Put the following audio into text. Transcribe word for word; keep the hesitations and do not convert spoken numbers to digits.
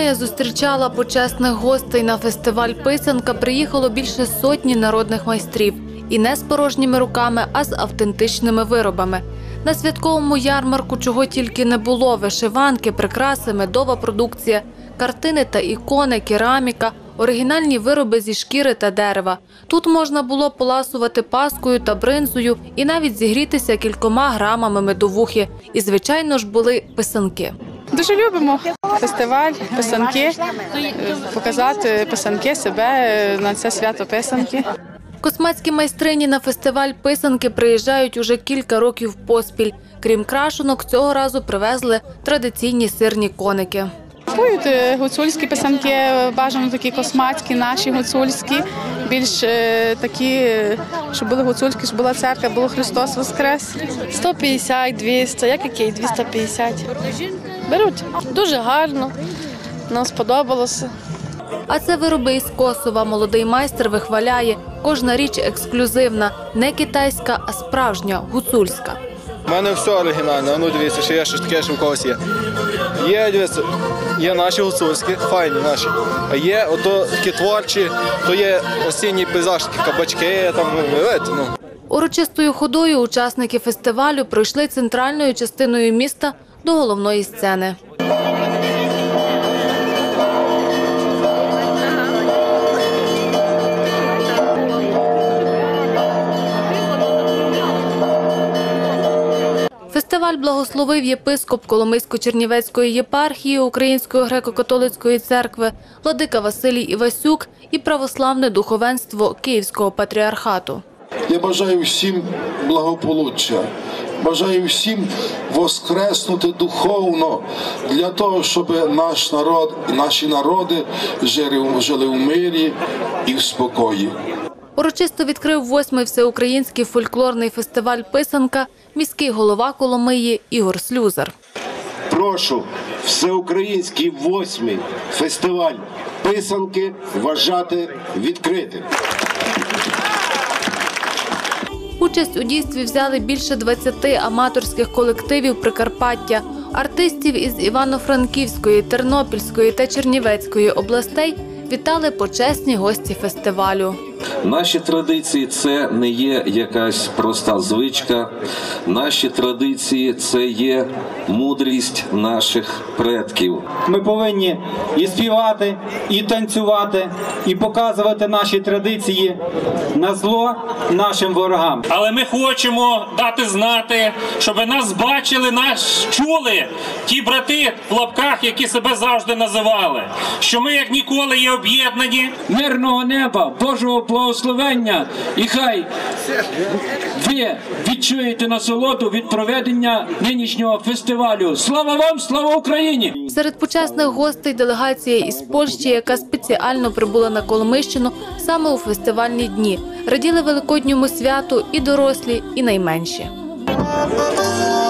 Коломия зустрічала почесних гостей. На фестиваль «Писанка» приїхало більше сотні народних майстрів. І не з порожніми руками, а з автентичними виробами. На святковому ярмарку чого тільки не було – вишиванки, прикраси, медова продукція, картини та ікони, кераміка, оригінальні вироби зі шкіри та дерева. Тут можна було поласувати паскою та бринзою і навіть зігрітися кількома грамами медовухи. І, звичайно ж, були писанки. Дуже любимо фестиваль, писанки, показати писанки, себе на це свято писанки. Космацькі майстрині на фестиваль «Писанки» приїжджають уже кілька років поспіль. Крім крашенок, цього разу привезли традиційні сирні коники. Купують гуцульські писанки, бажано такі космацькі, наші гуцульські, більш такі, щоб були гуцульські, щоб була церква, було Христос Воскрес. сто п'ятдесят, двісті, як який, двісті п'ятдесят. Беруть. Дуже гарно, нам сподобалося. А це вироби із Косова. Молодий майстер вихваляє. Кожна річ ексклюзивна. Не китайська, а справжня, гуцульська. У мене все оригінальне. А ну дивіться, що є щось таке, що в когось є. Є, дивіться, є наші гуцульські, файні наші. А є ото такі творчі, то є осінній пейзаж, такі кабачки, там, видите, ну. Урочистою ходою учасники фестивалю пройшли центральною частиною міста до головної сцени. Фестиваль благословив єпископ Коломийсько-Чернівецької єпархії Української греко-католицької церкви владика Василій Івасюк і православне духовенство Київського патріархату. Я бажаю всім благополуччя, бажаю всім воскреснути духовно для того, щоб наш народ, наші народи жили, жили в мирі і в спокої. Урочисто відкрив восьмий всеукраїнський фольклорний фестиваль «Писанка» міський голова Коломиї Ігор Слюзар. Прошу всеукраїнський восьмий фестиваль «Писанки» вважати відкритим. Участь у дійстві взяли більше двадцяти аматорських колективів Прикарпаття. Артистів із Івано-Франківської, Тернопільської та Чернівецької областей вітали почесні гості фестивалю. Наші традиції – це не є якась проста звичка. Наші традиції – це є мудрість наших предків. Ми повинні і співати, і танцювати, і показувати наші традиції на зло нашим ворогам. Але ми хочемо дати знати, щоб нас бачили, нас чули ті брати в лапках, які себе завжди називали. Що ми як ніколи є об'єднані. Мирного неба, Божого благословення, і хай ви відчуєте насолоду від проведення нинішнього фестивалю. Слава вам, слава Україні! Серед почесних гостей делегація із Польщі, яка спеціально прибула на Коломийщину саме у фестивальні дні. Раділи великодньому святу і дорослі, і найменші.